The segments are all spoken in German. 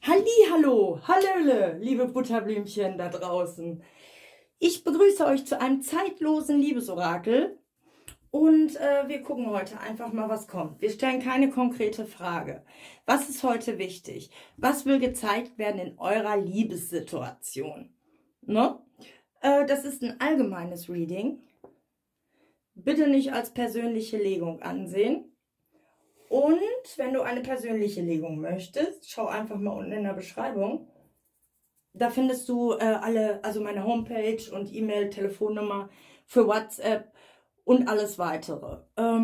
Hallihallo, hallöle, liebe Butterblümchen da draußen. Ich begrüße euch zu einem zeitlosen Liebesorakel und wir gucken heute einfach mal, was kommt. Wir stellen keine konkrete Frage. Was ist heute wichtig? Was will gezeigt werden in eurer Liebessituation? Ne? Das ist ein allgemeines Reading. Bitte nicht als persönliche Legung ansehen. Und wenn du eine persönliche Legung möchtest, schau einfach mal unten in der Beschreibung. Da findest du also meine Homepage und E-Mail, Telefonnummer für WhatsApp und alles weitere.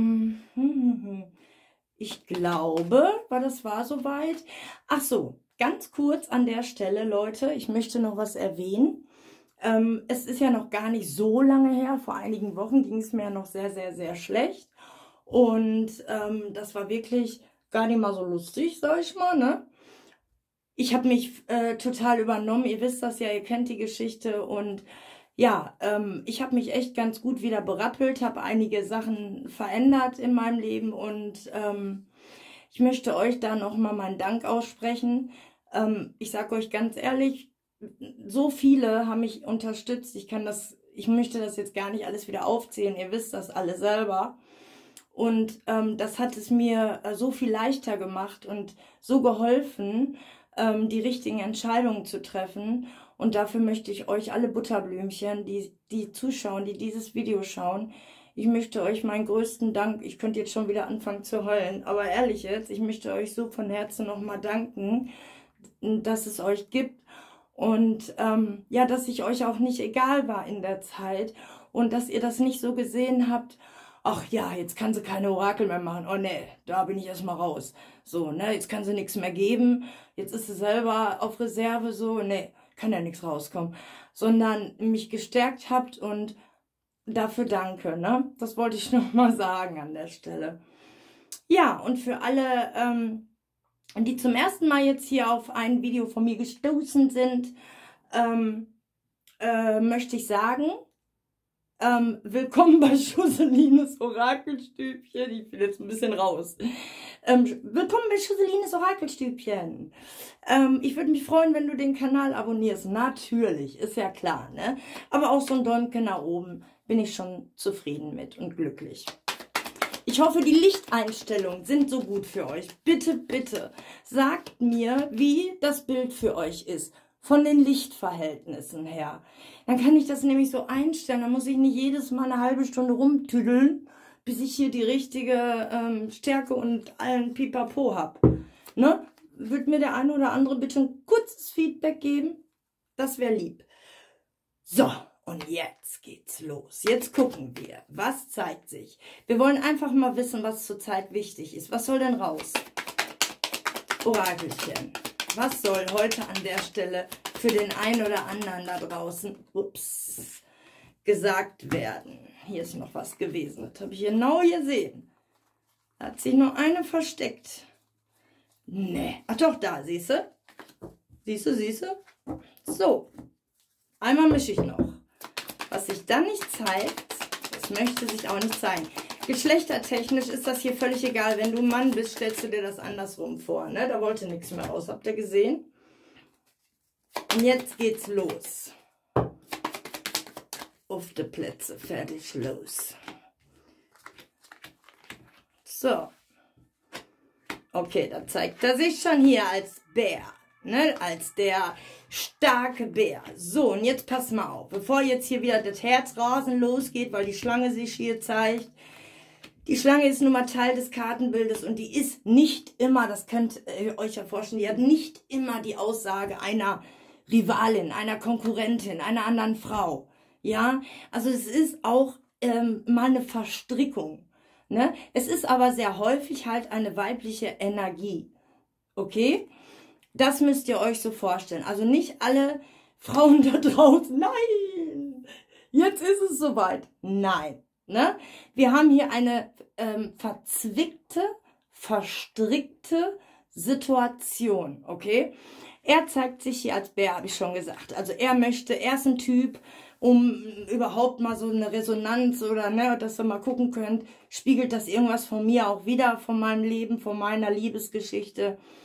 Ich glaube, das war soweit. Ach so, ganz kurz an der Stelle, Leute, ich möchte noch was erwähnen. Es ist ja noch gar nicht so lange her, vor einigen Wochen ging es mir ja noch sehr, sehr, sehr schlecht. Und das war wirklich gar nicht mal so lustig, sag ich mal, ne? Ich habe mich total übernommen, ihr wisst das ja, ihr kennt die Geschichte. Und ja, ich habe mich echt ganz gut wieder berappelt, habe einige Sachen verändert in meinem Leben. Und ich möchte euch da nochmal meinen Dank aussprechen. Ich sage euch ganz ehrlich, so viele haben mich unterstützt. Ich möchte das jetzt gar nicht alles wieder aufzählen, ihr wisst das alle selber. Und das hat es mir so viel leichter gemacht und so geholfen, die richtigen Entscheidungen zu treffen. Und dafür möchte ich euch alle Butterblümchen, die zuschauen, die dieses Video schauen, ich möchte euch meinen größten Dank, ich könnte jetzt schon wieder anfangen zu heulen, aber ehrlich jetzt, ich möchte euch so von Herzen nochmal danken, dass es euch gibt. Und ja, dass ich euch auch nicht egal war in der Zeit und dass ihr das nicht so gesehen habt, ach ja, jetzt kann sie keine Orakel mehr machen. Oh ne, da bin ich erstmal raus. So, ne, jetzt kann sie nichts mehr geben. Jetzt ist sie selber auf Reserve, so, ne, kann ja nichts rauskommen. Sondern mich gestärkt habt und dafür danke, ne. Das wollte ich nochmal sagen an der Stelle. Ja, und für alle, die zum ersten Mal jetzt hier auf ein Video von mir gestoßen sind, möchte ich sagen, willkommen bei Schusselines Orakelstübchen. Ich bin jetzt ein bisschen raus. Willkommen bei Schusselines Orakelstübchen. Ich würde mich freuen, wenn du den Kanal abonnierst. Natürlich, ist ja klar, ne? Aber auch so ein Däumchen nach oben bin ich schon zufrieden mit und glücklich. Ich hoffe, die Lichteinstellungen sind so gut für euch. Bitte, bitte, sagt mir, wie das Bild für euch ist. Von den Lichtverhältnissen her. Dann kann ich das nämlich so einstellen. Dann muss ich nicht jedes Mal eine halbe Stunde rumtüdeln, bis ich hier die richtige Stärke und allen Pipapo habe. Ne? Würde mir der eine oder andere bitte ein kurzes Feedback geben? Das wäre lieb. So, und jetzt geht's los. Jetzt gucken wir, was zeigt sich. Wir wollen einfach mal wissen, was zurzeit wichtig ist. Was soll denn raus? Orakelchen. Was soll heute an der Stelle für den einen oder anderen da draußen gesagt werden? Hier ist noch was gewesen. Das habe ich genau gesehen. Da hat sich noch eine versteckt. Nee. Ach doch, da, siehst du? Siehst du, siehst du? So. Einmal mische ich noch. Was sich dann nicht zeigt, das möchte sich auch nicht zeigen. Geschlechtertechnisch ist das hier völlig egal. Wenn du ein Mann bist, stellst du dir das andersrum vor. Ne? Da wollte nichts mehr raus. Habt ihr gesehen? Und jetzt geht's los. Auf die Plätze. Fertig, los. So. Okay, da zeigt er sich schon hier als Bär. Ne? Als der starke Bär. So, und jetzt pass mal auf. Bevor jetzt hier wieder das Herzrasen losgeht, weil die Schlange sich hier zeigt. Die Schlange ist nun mal Teil des Kartenbildes und die ist nicht immer, das könnt ihr euch ja vorstellen, die hat nicht immer die Aussage einer Rivalin, einer Konkurrentin, einer anderen Frau. Ja, also es ist auch mal eine Verstrickung. Ne? Es ist aber sehr häufig halt eine weibliche Energie. Okay? Das müsst ihr euch so vorstellen. Also nicht alle Frauen da draußen, nein, jetzt ist es soweit. Nein. Ne? Wir haben hier eine verzwickte, verstrickte Situation, okay? Er zeigt sich hier als Bär, habe ich schon gesagt. Also er ist ein Typ, um überhaupt mal so eine Resonanz oder, ne, dass ihr mal gucken könnt, spiegelt das irgendwas von mir auch wieder, von meinem Leben, von meiner Liebesgeschichte.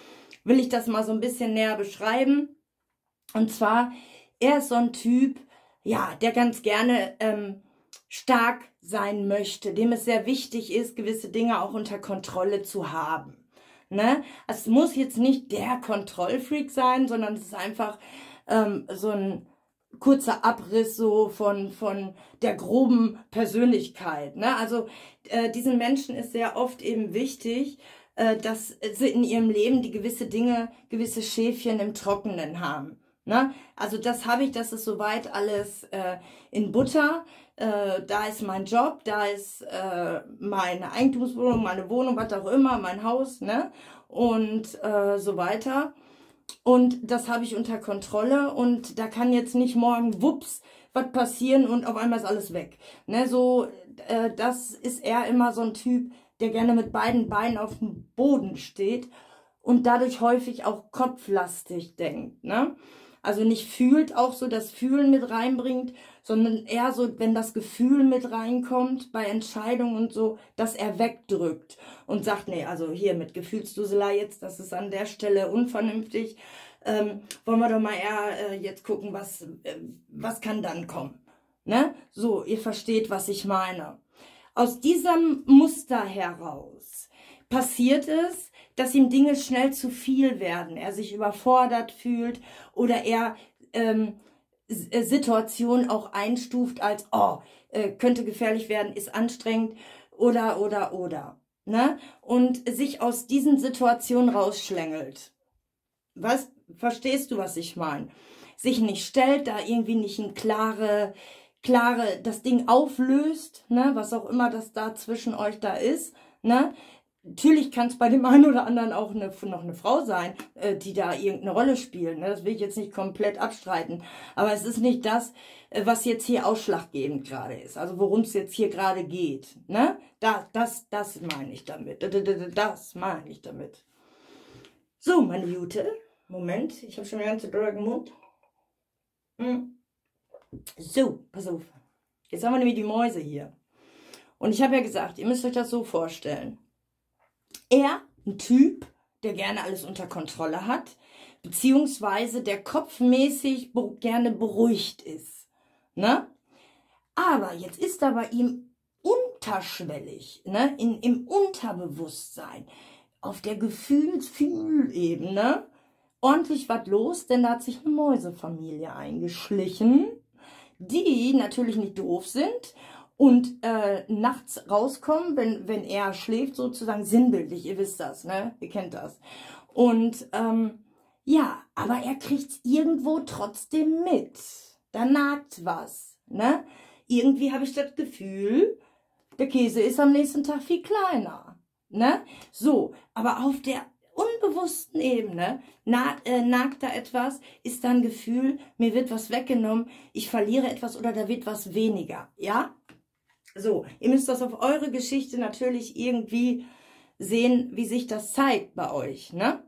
will ich das mal so ein bisschen näher beschreiben. Und zwar, er ist so ein Typ, ja, der ganz gerne stark sein möchte, dem es sehr wichtig ist, gewisse Dinge auch unter Kontrolle zu haben. Ne? Es muss jetzt nicht der Kontrollfreak sein, sondern es ist einfach so ein kurzer Abriss so von der groben Persönlichkeit. Ne? Also diesen Menschen ist sehr oft eben wichtig, dass sie in ihrem Leben die gewisse Dinge, gewisse Schäfchen im Trockenen haben. Ne? Also das ist soweit alles in Butter. Da ist mein Job, da ist meine Eigentumswohnung, meine Wohnung, was auch immer, mein Haus, ne? Und so weiter. Und das habe ich unter Kontrolle und da kann jetzt nicht morgen, wups, was passieren und auf einmal ist alles weg. Ne? So, das ist er immer so ein Typ, der gerne mit beiden Beinen auf dem Boden steht und dadurch häufig auch kopflastig denkt, ne? Also nicht fühlt, auch so das Fühlen mit reinbringt, sondern eher so, wenn das Gefühl mit reinkommt bei Entscheidungen und so, dass er wegdrückt und sagt, nee, also hier mit Gefühlsduselei jetzt, das ist an der Stelle unvernünftig, wollen wir doch mal eher jetzt gucken, was kann dann kommen. Ne? So, ihr versteht, was ich meine. Aus diesem Muster heraus passiert es, dass ihm Dinge schnell zu viel werden, er sich überfordert fühlt oder er Situationen auch einstuft als, oh, könnte gefährlich werden, ist anstrengend oder. Ne? Und sich aus diesen Situationen rausschlängelt. Was? Verstehst du, was ich meine? Sich nicht stellt, da irgendwie nicht ein klare, das Ding auflöst, ne? Was auch immer das da zwischen euch da ist, ne? Natürlich kann es bei dem einen oder anderen auch noch eine Frau sein, die da irgendeine Rolle spielt. Ne? Das will ich jetzt nicht komplett abstreiten. Aber es ist nicht das, was jetzt hier ausschlaggebend gerade ist. Also worum es jetzt hier gerade geht. Ne? Das meine ich damit. Das meine ich damit. So, meine Jute. Moment, ich habe schon den ganzen Drag im Mund. So, pass auf. Jetzt haben wir nämlich die Mäuse hier. Und ich habe ja gesagt, ihr müsst euch das so vorstellen. Er, ein Typ, der gerne alles unter Kontrolle hat, beziehungsweise der kopfmäßig gerne beruhigt ist. Ne? Aber jetzt ist da bei ihm unterschwellig, ne? Im Unterbewusstsein, auf der Gefühlsebene, ordentlich was los, denn da hat sich eine Mäusefamilie eingeschlichen, die natürlich nicht doof sind und nachts rauskommen, wenn er schläft, sozusagen sinnbildlich, ihr wisst das, ne? Ihr kennt das. Und ja, aber er kriegt es irgendwo trotzdem mit. Da nagt was, ne? Irgendwie habe ich das Gefühl, der Käse ist am nächsten Tag viel kleiner, ne? So, aber auf der unbewussten Ebene nagt da etwas, ist da ein Gefühl, mir wird was weggenommen, ich verliere etwas oder da wird was weniger, ja? So, ihr müsst das auf eure Geschichte natürlich irgendwie sehen, wie sich das zeigt bei euch, ne?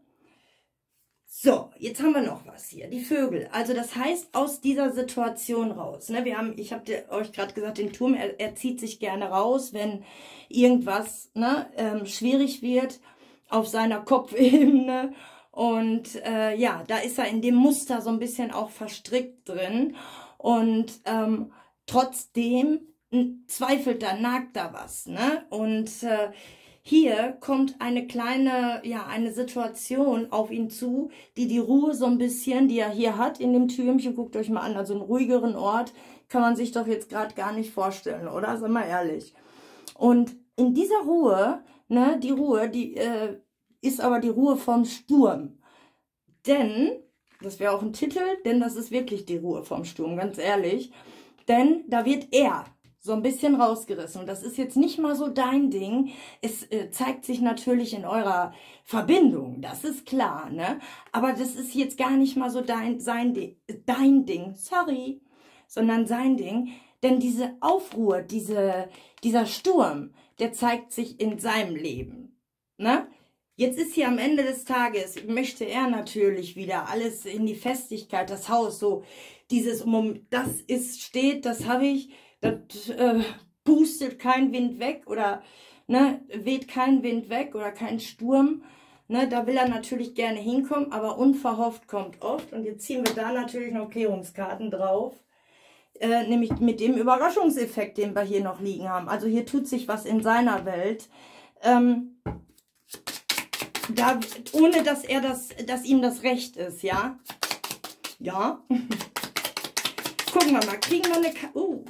So, jetzt haben wir noch was hier, die Vögel. Also das heißt, aus dieser Situation raus, ne? Ich habe euch gerade gesagt, den Turm, er zieht sich gerne raus, wenn irgendwas, ne, schwierig wird auf seiner Kopfebene. Und ja, da ist er in dem Muster so ein bisschen auch verstrickt drin. Und trotzdem zweifelt da, nagt da was, ne? Und hier kommt eine kleine, ja, eine Situation auf ihn zu, die Ruhe so ein bisschen, die er hier hat in dem Türmchen, guckt euch mal an, also einen ruhigeren Ort kann man sich doch jetzt gerade gar nicht vorstellen, oder? Sind wir ehrlich. Und in dieser Ruhe, ne, die Ruhe, die ist aber die Ruhe vom Sturm. Denn, das wäre auch ein Titel, denn das ist wirklich die Ruhe vom Sturm, ganz ehrlich. Denn da wird er so ein bisschen rausgerissen. Und das ist jetzt nicht mal so dein Ding. Es zeigt sich natürlich in eurer Verbindung, das ist klar, ne? Aber das ist jetzt gar nicht mal so dein Ding, sorry, sondern sein Ding. Denn diese Aufruhr, dieser Sturm, der zeigt sich in seinem Leben, ne? Jetzt ist hier am Ende des Tages, möchte er natürlich wieder alles in die Festigkeit, das Haus, so dieses, das steht, das habe ich, das pustet kein Wind weg oder ne, weht kein Wind weg oder kein Sturm. Ne, da will er natürlich gerne hinkommen, aber unverhofft kommt oft. Und jetzt ziehen wir da natürlich noch Klärungskarten drauf. Nämlich mit dem Überraschungseffekt, den wir hier noch liegen haben. Also hier tut sich was in seiner Welt. Ohne dass dass ihm das recht ist, ja? Ja. Gucken wir mal, kriegen wir eine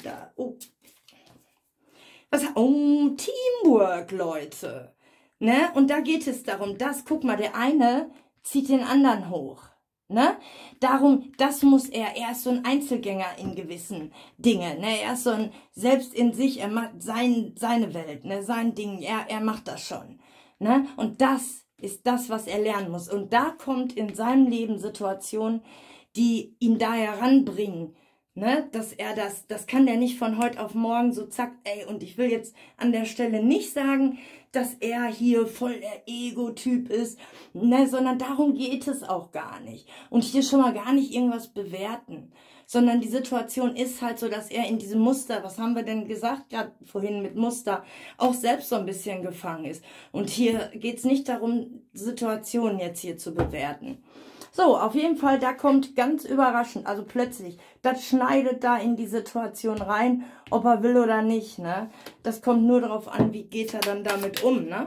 Teamwork, Leute. Ne? Und da geht es darum, guck mal, der eine zieht den anderen hoch. Ne? Darum, er ist so ein Einzelgänger in gewissen Dingen. Ne? Er ist so ein, selbst in sich, er macht seine Welt, ne? Sein Ding, er macht das schon. Ne? Und das ist das, was er lernen muss. Und da kommt in seinem Leben Situationen, die ihn da heranbringen, ne? Dass er das kann der nicht von heute auf morgen so zack, ey, und ich will jetzt an der Stelle nicht sagen, dass er hier voll der Ego-Typ ist, ne? Sondern darum geht es auch gar nicht. Und hier schon mal gar nicht irgendwas bewerten, sondern die Situation ist halt so, dass er in diesem Muster, was haben wir denn gesagt, gerade vorhin mit Muster, auch selbst so ein bisschen gefangen ist. Und hier geht es nicht darum, Situationen jetzt hier zu bewerten. So, auf jeden Fall, da kommt ganz überraschend, also plötzlich, das schneidet da in die Situation rein, ob er will oder nicht, ne? Das kommt nur darauf an, wie geht er dann damit um, ne?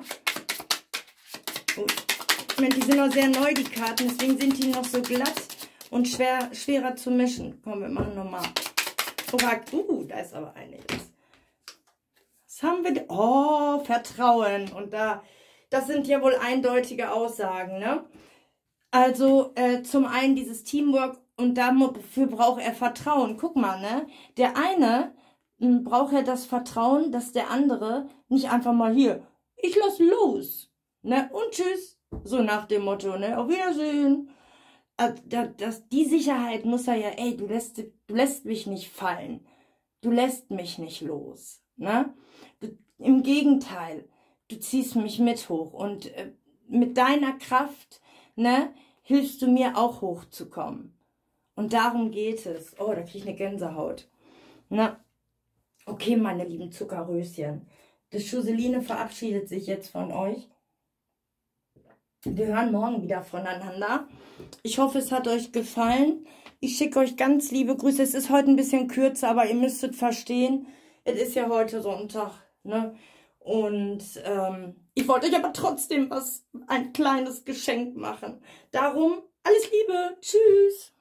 Gut. Ich meine, die sind noch sehr neu, die Karten, deswegen sind die noch so glatt und schwerer zu mischen. Komm, wir machen nochmal. Da ist aber einiges. Was haben wir? Oh, Vertrauen. Und das sind ja wohl eindeutige Aussagen, ne? Also zum einen dieses Teamwork und dafür braucht er Vertrauen. Guck mal, ne? Der eine braucht ja das Vertrauen, dass der andere nicht einfach mal hier, ich lass los, ne? Und tschüss. So nach dem Motto, ne? Auf Wiedersehen. Die Sicherheit muss er ja, ey, du lässt mich nicht fallen. Du lässt mich nicht los, ne? Im Gegenteil, du ziehst mich mit hoch und mit deiner Kraft, ne, hilfst du mir auch hochzukommen. Und darum geht es. Oh, da kriege ich eine Gänsehaut. Na, okay, meine lieben Zuckerröschen. Das Schuseline verabschiedet sich jetzt von euch. Wir hören morgen wieder voneinander. Ich hoffe, es hat euch gefallen. Ich schicke euch ganz liebe Grüße. Es ist heute ein bisschen kürzer, aber ihr müsstet verstehen, es ist ja heute Sonntag, ne? Und ich wollte euch aber trotzdem ein kleines Geschenk machen. Darum, alles Liebe. Tschüss.